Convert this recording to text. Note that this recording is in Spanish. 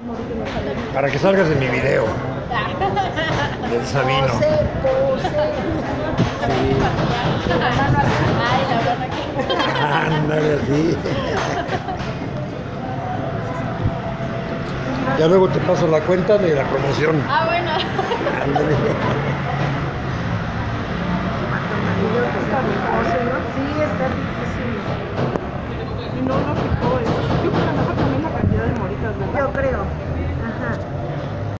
Para que salgas en mi video. Del Sabino. Ay, la verdad que. Ándale así. Ya luego te paso la cuenta de la promoción. Ah, bueno. Ándale. Sí,